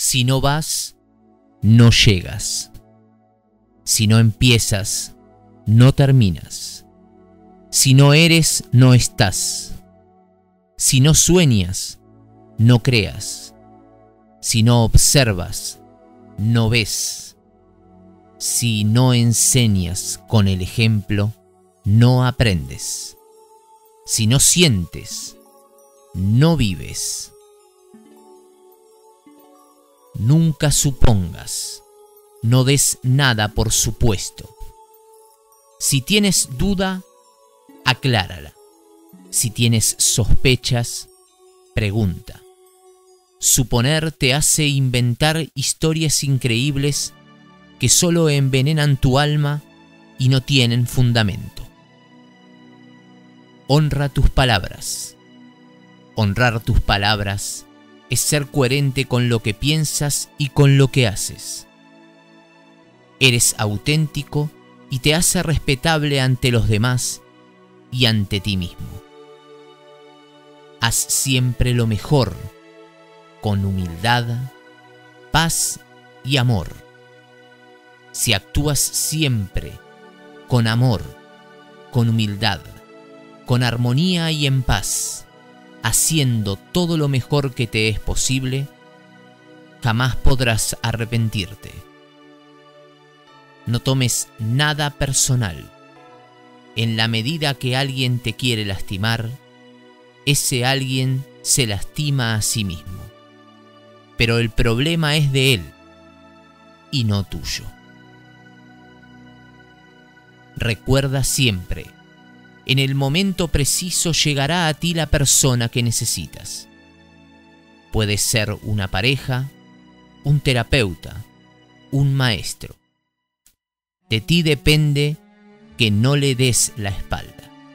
Si no vas, no llegas. Si no empiezas, no terminas. Si no eres, no estás. Si no sueñas, no creas. Si no observas, no ves. Si no enseñas con el ejemplo, no aprendes. Si no sientes, no vives. Nunca supongas, no des nada por supuesto. Si tienes duda, aclárala. Si tienes sospechas, pregunta. Suponer te hace inventar historias increíbles que solo envenenan tu alma y no tienen fundamento. Honra tus palabras. Honrar tus palabras es ser coherente con lo que piensas y con lo que haces. Eres auténtico y te hace respetable ante los demás y ante ti mismo. Haz siempre lo mejor, con humildad, paz y amor. Si actúas siempre con amor, con humildad, con armonía y en paz, haciendo todo lo mejor que te es posible, jamás podrás arrepentirte. No tomes nada personal. En la medida que alguien te quiere lastimar, ese alguien se lastima a sí mismo. Pero el problema es de él y no tuyo. Recuerda siempre, en el momento preciso llegará a ti la persona que necesitas. Puede ser una pareja, un terapeuta, un maestro. De ti depende que no le des la espalda.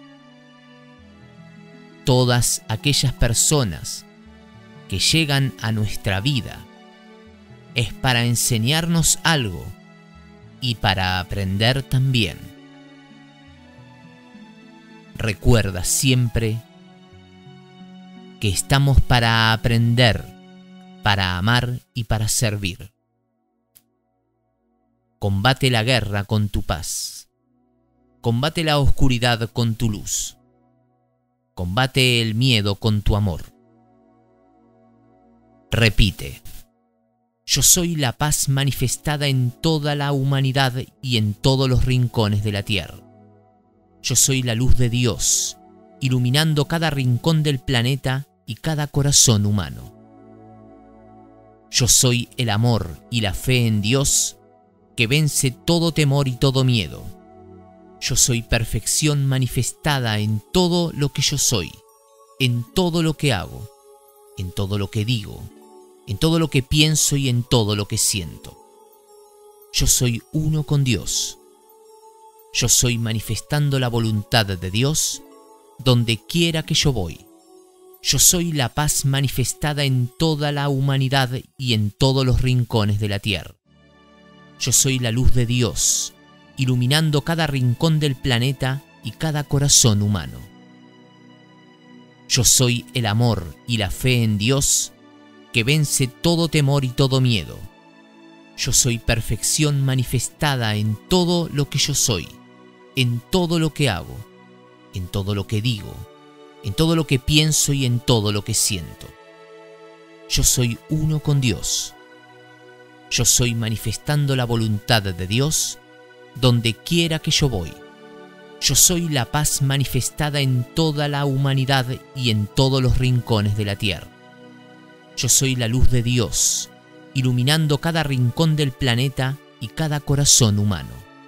Todas aquellas personas que llegan a nuestra vida es para enseñarnos algo y para aprender también. Recuerda siempre que estamos para aprender, para amar y para servir. Combate la guerra con tu paz. Combate la oscuridad con tu luz. Combate el miedo con tu amor. Repite: yo soy la paz manifestada en toda la humanidad y en todos los rincones de la tierra. Yo soy la luz de Dios, iluminando cada rincón del planeta y cada corazón humano. Yo soy el amor y la fe en Dios que vence todo temor y todo miedo. Yo soy perfección manifestada en todo lo que yo soy, en todo lo que hago, en todo lo que digo, en todo lo que pienso y en todo lo que siento. Yo soy uno con Dios. Yo soy manifestando la voluntad de Dios donde quiera que yo voy. Yo soy la paz manifestada en toda la humanidad y en todos los rincones de la tierra. Yo soy la luz de Dios, iluminando cada rincón del planeta y cada corazón humano. Yo soy el amor y la fe en Dios que vence todo temor y todo miedo. Yo soy perfección manifestada en todo lo que yo soy, en todo lo que hago, en todo lo que digo, en todo lo que pienso y en todo lo que siento. Yo soy uno con Dios. Yo soy manifestando la voluntad de Dios donde quiera que yo voy. Yo soy la paz manifestada en toda la humanidad y en todos los rincones de la tierra. Yo soy la luz de Dios, iluminando cada rincón del planeta y cada corazón humano.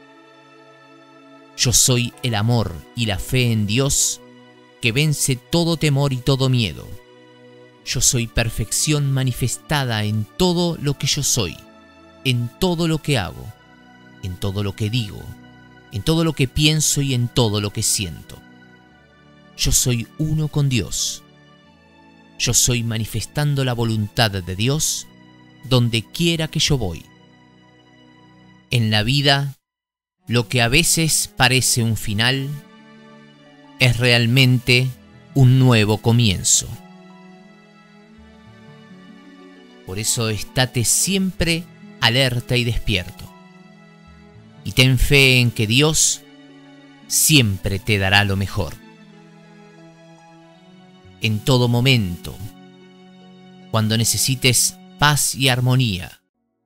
Yo soy el amor y la fe en Dios que vence todo temor y todo miedo. Yo soy perfección manifestada en todo lo que yo soy, en todo lo que hago, en todo lo que digo, en todo lo que pienso y en todo lo que siento. Yo soy uno con Dios. Yo soy manifestando la voluntad de Dios donde quiera que yo voy. En la vida, lo que a veces parece un final es realmente un nuevo comienzo. Por eso estate siempre alerta y despierto. Y ten fe en que Dios siempre te dará lo mejor. En todo momento, cuando necesites paz y armonía,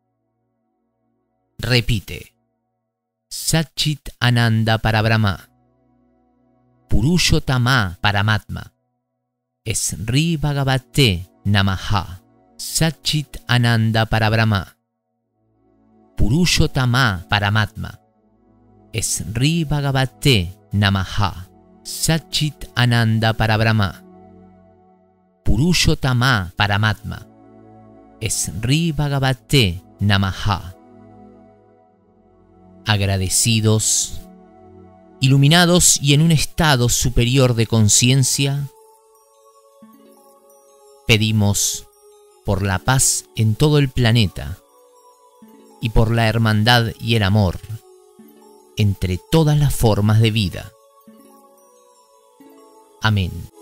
repite: Satchit Ananda Parabrahma, Purushottama Paramatma, Sri Bhagavate Namaha. Satchit Ananda Parabrahma, Purushottama Paramatma, Sri Bhagavate Namaha. Satchit Ananda Parabrahma, Purushottama Paramatma, Sri Bhagavate Namaha. Agradecidos, iluminados y en un estado superior de conciencia, pedimos por la paz en todo el planeta y por la hermandad y el amor entre todas las formas de vida. Amén.